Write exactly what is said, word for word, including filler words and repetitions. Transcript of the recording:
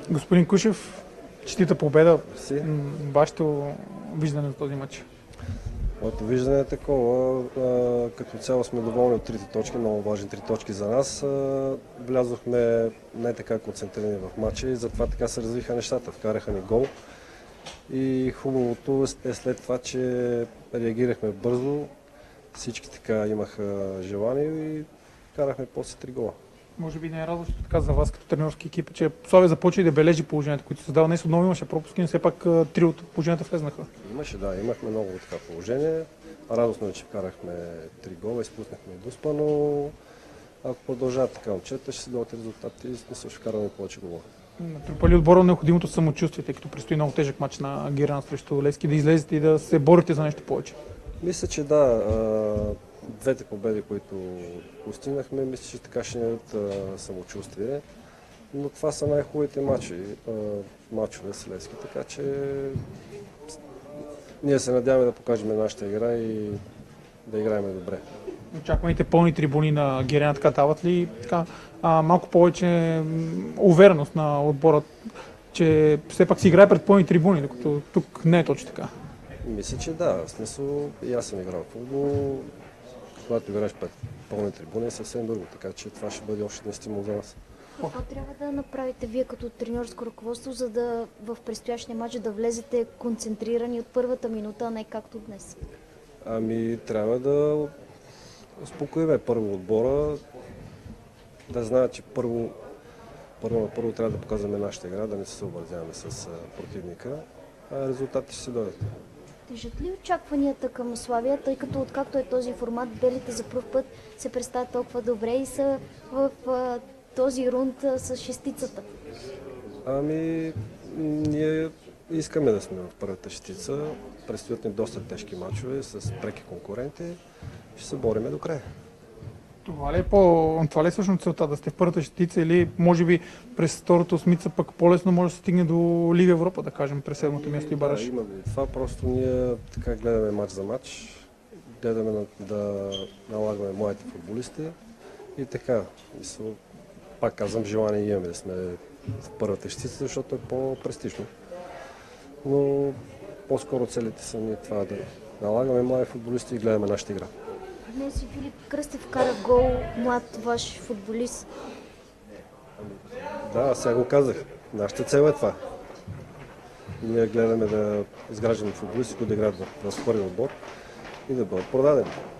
Господин Кушев, честита победа. Си. Вашето виждане за този матч? Моето виждане е такова. А, като цяло сме доволни от трите точки, много важни три точки за нас. А, влязохме не така концентрирани в матча и затова така се развиха нещата. Вкараха ни гол. И хубавото е след това, че реагирахме бързо. Всички така имаха желание и карахме после три гола. Може би не е радващо така за вас като тренерски екип, че Славия започва и да бележи положението, които се създава. Днес отново имаше пропуски, но все пак три от положенията влезнаха. Имаше, да, имахме много така положение. Радостно е, че вкарахме три гола, изпуснахме Дуспа, но ако продължават така момчета, ще се дадат резултати и смисъл ще вкараме повече гола. Натрупали отбора необходимото самочувствие, тъй като предстои много тежък матч на Герана срещу Левски, да излезете и да се борите за нещо повече? Мисля, че да. Двете победи, които постигнахме, мисля, че така ще ни дадат самочувствие. Но това са най-хубавите матчи, матчове с Левски, така че ние се надяваме да покажем нашата игра и да играем добре. Очакваните пълни трибуни на Герена така дават ли така, а, малко повече увереност на отбора, че все пак си играе пред пълни трибуни, докато тук не е точно така? Мисля, че да. В смисъл и аз съм играл в футбол. Когато играеш пред пълни трибуни е съвсем друго, така че това ще бъде още един стимул за нас. Какво трябва да направите вие като треньорско ръководство, за да в предстоящия матч да влезете концентрирани от първата минута, а не както днес? Ами трябва да успокоиме първо отбора, да знаят, че първо, първо, първо трябва да показваме нашата игра, да не се съобразяваме с противника, а резултатите ще се дойдат. Тежат ли очакванията към Славия, тъй като откакто е този формат, белите за пръв път се представят толкова добре и са в а, този рунд а, с шестицата? Ами, ние искаме да сме в първата шестица. Предстоят ни доста тежки мачове с преки конкуренти. Ще се бориме до края. Това ли е, по... Това ли е всъщност целта? Да сте в първата шестица или може би през втората осмица пък по-лесно може да се стигне до Лига Европа, да кажем, през седмото място и бараж? Да, има и това. Просто ние така гледаме мач за мач. Гледаме да налагаме младите футболисти и така. Пак казвам, желание имаме да сме в първата шестица, защото е по-престижно. Но по-скоро целите са ни това да налагаме млади футболисти и гледаме нашата игра. Днес и Филип Кръстев вкара гол, млад ваш футболист. Да, сега го казах. Нашата цел е това. Ние гледаме да изграждаме футболисти, които да играят в първи отбор и да бъдат продадени.